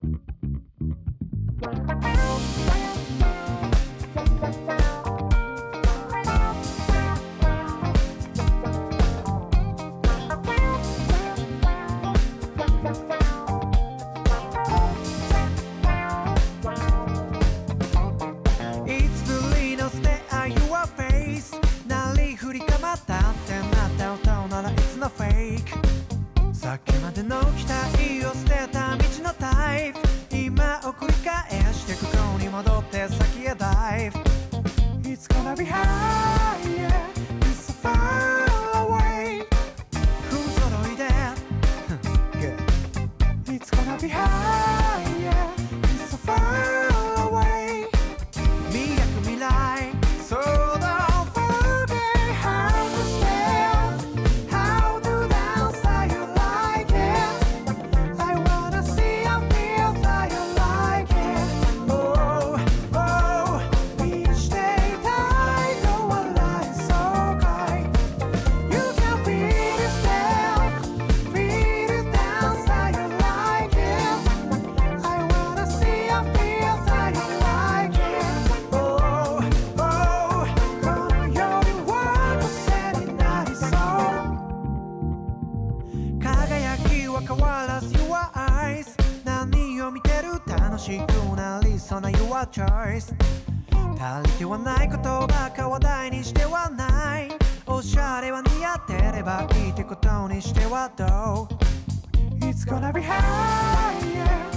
さっきまでの期待を捨てた道のタイプ今を繰り返してここに戻って先へダイブ It's gonna be high, yeah, it's so far away 不揃いでIt's gonna be high, yeah, it's so far away 磨く未来 So don't forget how to step How to dance how you like it I wanna see and feel how you like it Oh, oh 見していたいの笑いそうかい You can feel it step Feel it dance how you like it I wanna see and feel how you like it Oh, oh この夜は癖になりそう輝きは変わらず Your eyes 何を見てる楽しくなりそうな Your choice 足りてはないことばか話題にしてはないおしゃれは似合ってればいいってことにしてはどう It's gonna be high, yeah